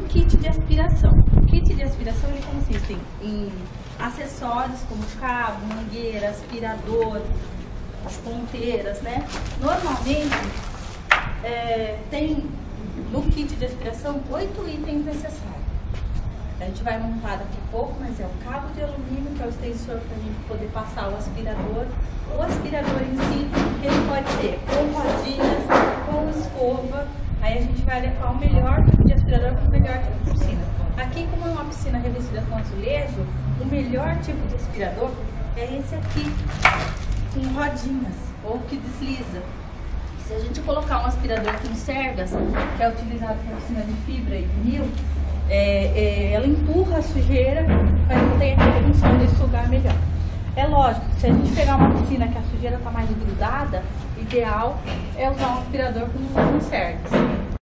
kit de aspiração. O kit de aspiração ele consiste em acessórios como cabo, mangueira, aspirador, as ponteiras, né? Normalmente tem no kit de aspiração 8 itens necessários. A gente vai montar daqui a pouco, mas é o cabo de alumínio, que é o extensor para a gente poder passar o aspirador. O aspirador em si, ele pode ser com rodinhas, com escova. Aí a gente vai adequar o melhor tipo de aspirador para o melhor tipo de piscina. Aqui, como é uma piscina revestida com azulejo, o melhor tipo de aspirador é esse aqui, com rodinhas, ou que desliza. Se a gente colocar um aspirador com cerdas, que é utilizado para piscina de fibra e vinil, ela empurra a sujeira para não ter a função de sugar melhor. É lógico, se a gente pegar uma piscina que a sujeira está mais grudada, ideal é usar um aspirador com cerdas.